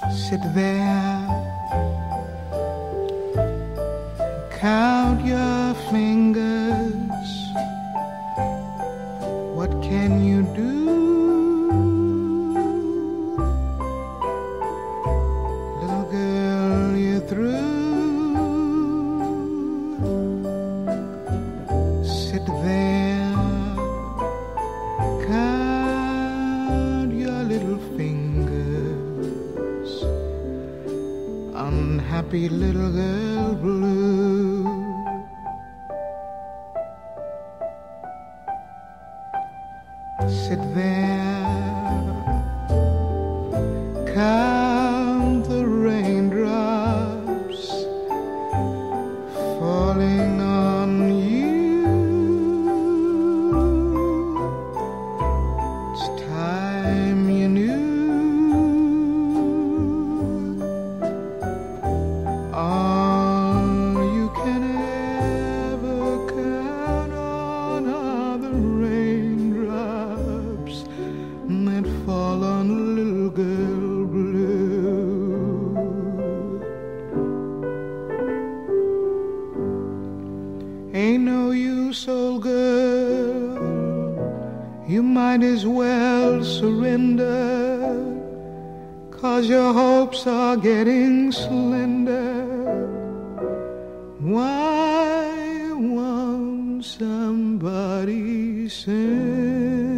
Sit there, count your fingers. What can you do? Little girl, you're through. Sit there, count your little fingers. Unhappy little girl blue. Sit there, count the raindrops falling on you. It's time you knew. All you can ever count on are the raindrops that fall on little girl blue. Ain't no use, old girl, you might as well surrender, 'cause your hopes are getting slender. Why won't somebody send